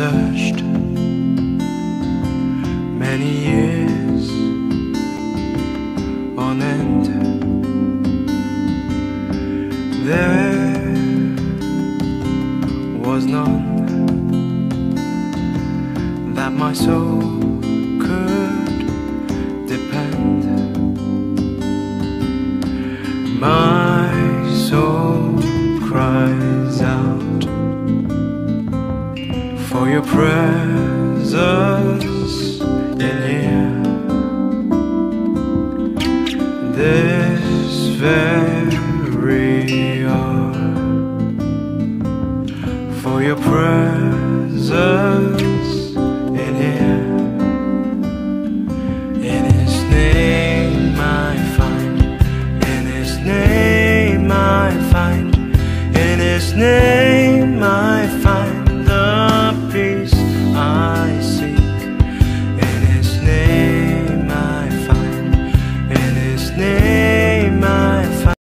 searched many years on end. There was none that my soul could depend. My soul cries out for your presence in here. This very hour, for your presence